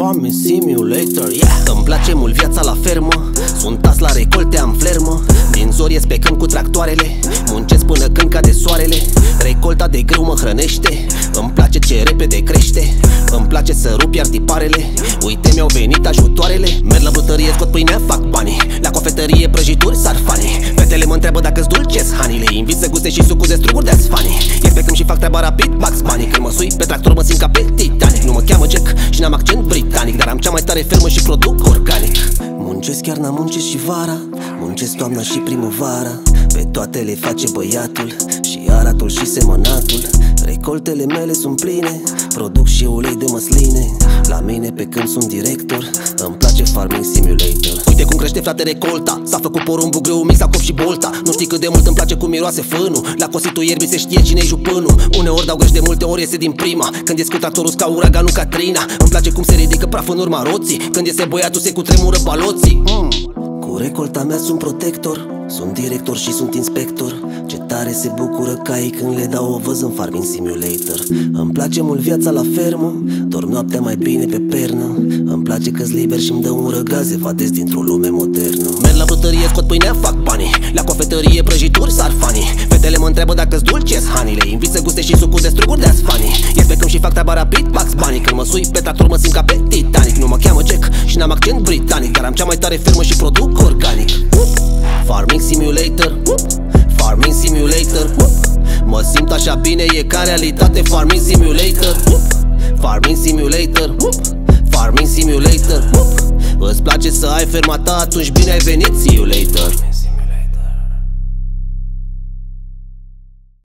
Farming Simulator, yeah. Îmi place mult viața la fermă, sunt tas la recolte, am flermă. Din zori ies pe câmp cu tractoarele, muncesc până când cade soarele. Recolta de grâu mă hrănește, îmi place ce repede crește. Îmi place să rup iar tiparele, uite mi-au venit ajutoarele. Merg la brutărie, scot pâinea, fac banii. La cofetărie, prăjituri, sarfanii. Fetele mă întreabă dacă-ți dulces hanile, invit să guste și sucul de struguri de asfanii. Ies pe câmp și fac treaba rapid, Bugs Bunny. Când mă sui pe tractor mă simt ca pe Titanic. Nu mă cheamă Jack și n-am accent britanic, dar am cea mai tare fermă și produc organic. Muncesc chiar n-am muncesc și vara, muncesc toamna și primăvara. Pe toate le face băiatul, și aratul și semănatul. Recoltele mele sunt pline, produc și ulei de măsline. La mine pe când sunt director, îmi place Farming Simulator. Uite cum crește frate recolta, s-a făcut porumbul greu, mixa cop și bolta. Nu știi cât de mult îmi place cum miroase fânul. La cositul ierbii se știe cine-i jupânul. Uneori dau greș, de multe ori iese din prima. Când ies cu tractorul ca uraganul Katrina. Îmi place cum se ridică praf în urma roții. Când iese băiatul se cutremură baloții. Cu recolta mea sunt protector, sunt director și sunt inspector. Ce tare se bucură caii când le dau o văz în Farming Simulator. Îmi place mult viața la fermă, dorm noaptea mai bine pe pernă. Îmi place că-s liber și-mi dă un răgaz, evadez dintr-o lume modernă. Merg la brutărie, scot pâinea, fac banii. La cofetărie, prăjituri, sarfanii. Fetele mă întreabă dacă-ți dulces hanile, invit să guste și sucul de struguri de asfanii. Ies pe câmp și fac treaba rapid, Bugs Bunny. Când mă sui pe tractor mă simt ca pe Titanic. Nu mă cheamă Jack și n-am accent britanic, dar am cea mai tare fermă și produc organic. Farming Simulator, Farming Simulator, mă simt așa bine, e ca realitate. Farming Simulator, Farming Simulator, Farming Simulator. Îți place să ai ferma ta, atunci bine ai venit, see you later.